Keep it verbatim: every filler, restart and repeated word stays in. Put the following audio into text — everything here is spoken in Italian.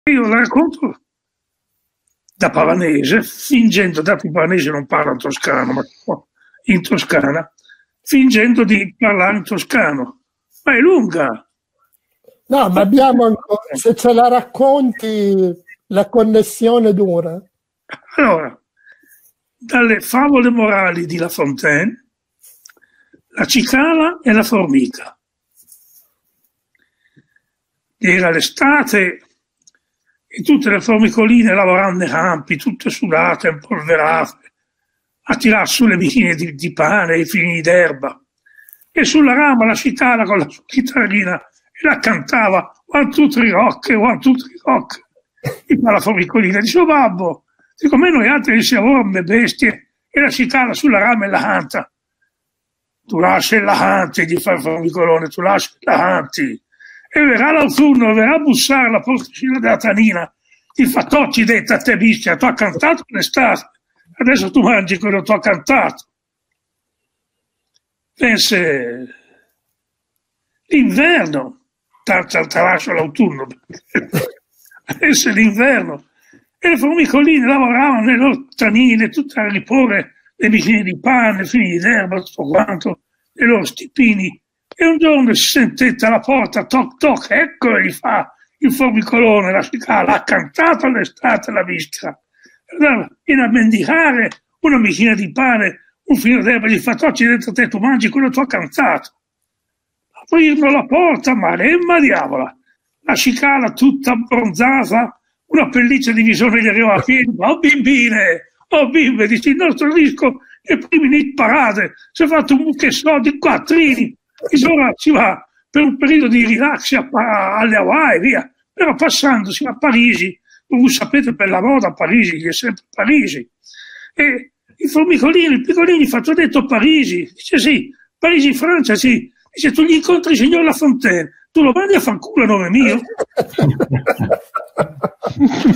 Io la racconto da pavanese, fingendo, dato che i pavanesi non parlano toscano, ma in Toscana, fingendo di parlare in toscano. Ma è lunga. No, ma abbiamo ancora, se ce la racconti, la connessione dura. Allora, dalle favole morali di La Fontaine, la cicala e la formica. Era l'estate e tutte le formicoline lavoravano nei campi, tutte sudate, impolverate, a tirare su le mine di, di pane, i fili d'erba. E sulla rama la cicala con la sua chitarrina e la cantava one, two, three, rock, one, two, three, rock. E la formicolina dice, oh babbo, siccome noi altri siamo le bestie, e la cicala sulla rama e la canta. Tu lasci la canti, gli fa il formicolone, tu lasci la canti. E verrà l'autunno, verrà a bussare la porticina della tanina, ti fa tocci detta a te bestia, tu hai cantato l'estate, adesso tu mangi quello che tu hai cantato. Pense l'inverno, tanto lascio l'autunno, pense l'inverno, e le formicoline lavoravano nelle loro tanine, tutte a riporre le bicchine di pane, fili d'erba, tutto quanto, le loro stipini. E un giorno si sentette alla porta, toc toc, ecco gli fa il formicolone, la cicala, ha cantato all'estate la visca. Allora, viene a mendicare una bicchina di pane, un filo d'erba, gli fa tocci dentro te, tu mangi quello che tu hai cantato. Aprirono la porta, maremma diavola, la cicala tutta abbronzata, una pelliccia di visone gli arriva a piedi, oh bimbine, oh bimbe, dice il nostro disco, i primi hit parade, si è fatto un buche soldi, quattrini. Insomma, si va per un periodo di relax a, alle Hawaii, via. Però passandosi a Parigi, voi sapete per la moda a Parigi, è sempre Parigi. E i formicolini, i piccolini, fatto detto Parigi. Dice sì, Parigi, Francia, sì. Dice tu gli incontri il signor La Fontaine, tu lo mandi a fanculo a nome mio.